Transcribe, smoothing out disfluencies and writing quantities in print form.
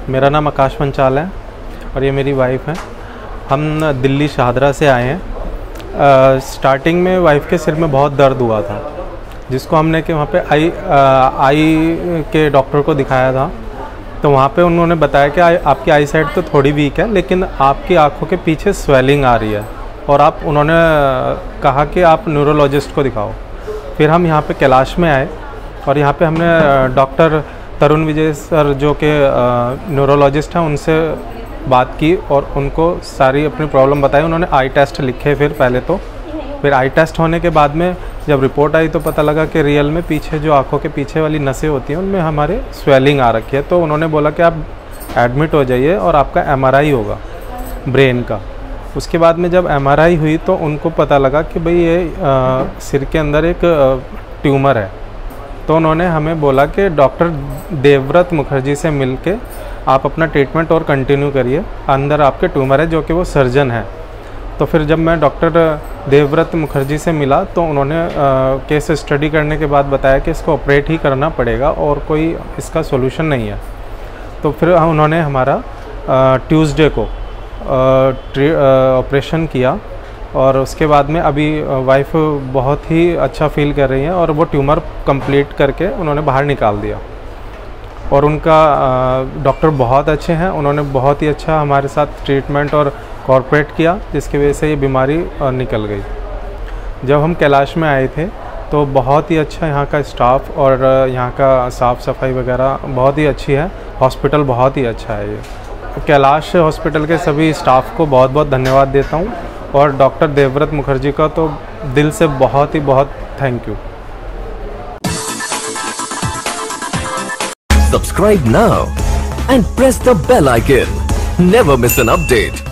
मेरा नाम आकाश पंचाल है और ये मेरी वाइफ है। हम दिल्ली शाहदरा से आए हैं। स्टार्टिंग में वाइफ के सिर में बहुत दर्द हुआ था, जिसको हमने कि वहाँ पे आई के डॉक्टर को दिखाया था। तो वहाँ पे उन्होंने बताया कि आपकी आई साइड तो थोड़ी वीक है, लेकिन आपकी आँखों के पीछे स्वेलिंग आ रही है और उन्होंने कहा कि आप न्यूरोलॉजिस्ट को दिखाओ। फिर हम यहाँ पे कैलाश में आए और यहाँ पे हमने डॉक्टर तरुण विजय सर जो कि न्यूरोलॉजिस्ट हैं उनसे बात की और उनको सारी अपनी प्रॉब्लम बताई। उन्होंने आई टेस्ट लिखे फिर आई टेस्ट होने के बाद में जब रिपोर्ट आई तो पता लगा कि रियल में पीछे जो आँखों के पीछे वाली नसें होती हैं उनमें हमारे स्वेलिंग आ रखी है। तो उन्होंने बोला कि आप एडमिट हो जाइए और आपका MRI होगा ब्रेन का। उसके बाद में जब MRI हुई तो उनको पता लगा कि भाई ये सिर के अंदर एक ट्यूमर है। तो उन्होंने हमें बोला कि डॉक्टर देवव्रत मुखर्जी से मिलके आप अपना ट्रीटमेंट और कंटिन्यू करिए, अंदर आपके ट्यूमर है, जो कि वो सर्जन है। तो फिर जब मैं डॉक्टर देवव्रत मुखर्जी से मिला तो उन्होंने केस स्टडी करने के बाद बताया कि इसको ऑपरेट ही करना पड़ेगा और कोई इसका सॉल्यूशन नहीं है। तो फिर उन्होंने हमारा ट्यूसडे को ऑपरेशन किया और उसके बाद में अभी वाइफ बहुत ही अच्छा फील कर रही है और वो ट्यूमर कंप्लीट करके उन्होंने बाहर निकाल दिया। और उनका डॉक्टर बहुत अच्छे हैं, उन्होंने बहुत ही अच्छा हमारे साथ ट्रीटमेंट और कॉर्पोरेट किया, जिसकी वजह से ये बीमारी निकल गई। जब हम कैलाश में आए थे तो बहुत ही अच्छा यहाँ का स्टाफ और यहाँ का साफ़ सफाई वगैरह बहुत ही अच्छी है। हॉस्पिटल बहुत ही अच्छा है। ये कैलाश हॉस्पिटल के सभी स्टाफ को बहुत बहुत धन्यवाद देता हूँ और डॉक्टर देवव्रत मुखर्जी का तो दिल से बहुत thank you. Subscribe now and press the bell icon. Never miss an update.